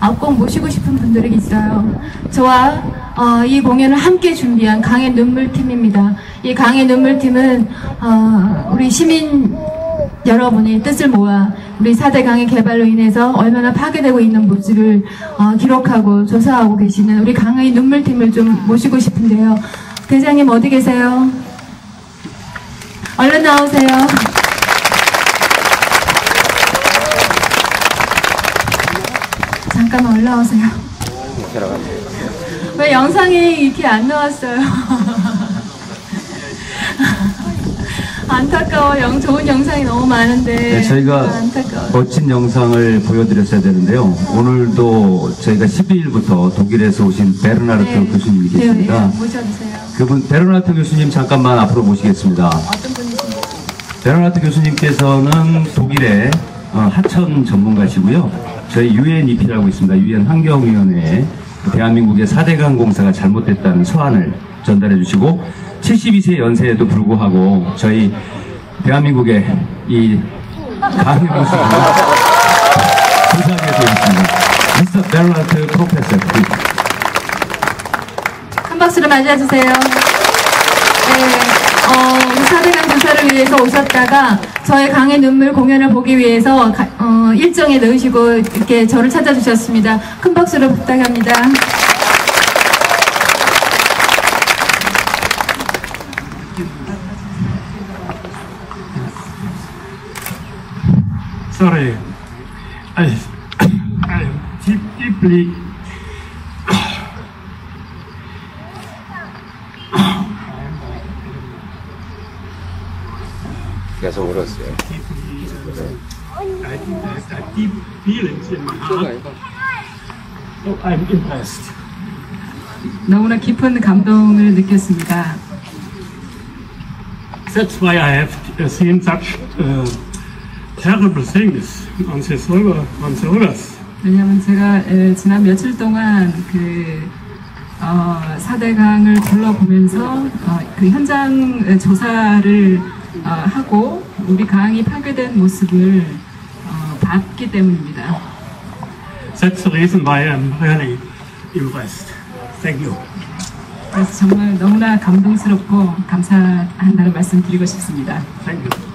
꼭 모시고 싶은 분들이 있어요. 저와 이 공연을 함께 준비한 강의 눈물팀입니다. 이 강의 눈물팀은 우리 시민 여러분의 뜻을 모아 우리 4대 강의 개발로 인해서 얼마나 파괴되고 있는 모습을 기록하고 조사하고 계시는 우리 강의 눈물팀을 좀 모시고 싶은데요. 대장님 어디 계세요? 얼른 나오세요. 잠깐만 올라오세요. 왜 영상이 이렇게 안 나왔어요? 안타까워. 좋은 영상이 너무 많은데. 네, 저희가 멋진 영상을 보여드렸어야 되는데요. 오늘도 저희가 12일부터 독일에서 오신 베르나르트 교수님이 계십니다. 네, 모셔주세요. 그분 베르나르트 교수님 잠깐만 앞으로 모시겠습니다. 어떤 분이신가요? 베르나르트 교수님께서는 독일의 하천 전문가시고요. 저희 UNEP라고 있습니다. UN 환경위원회에 대한민국의 4대강 공사가 잘못됐다는 서한을 전달해 주시고 72세 연세에도 불구하고 저희 대한민국의 이 강의 모습을 조사하게 되었습니다. 미스터 베르나르트 프로페서. 한 박수로 맞이해주세요. 네, 4대강 조사를 위해서 오셨다가 저의 강의 눈물 공연을 보기 위해서 일정에 넣으시고 이렇게 저를 찾아주셨습니다. 큰 박수로 부탁합니다. Sorry, I am deeply 계속 울었어요. I have deep feelings in my heart. Oh, I'm impressed. 너무나 깊은 감동을 느꼈습니다. That's why I have seen such terrible things on this river, on the rivers. 왜냐하면 제가 지난 며칠 동안 그 4대강을 둘러보면서 그 현장 조사를 하고 우리 강이 파괴된 모습을 봤기 때문입니다. That's the reason why I'm really impressed. Thank you. 그래서 정말 너무나 감동스럽고 감사한다는 말씀 드리고 싶습니다. Thank you.